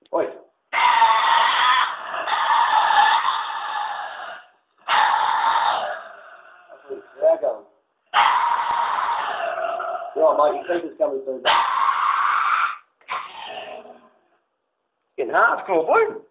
Oi. There I go. Right, mate, your creeper's coming through. Getting hardcore, boy.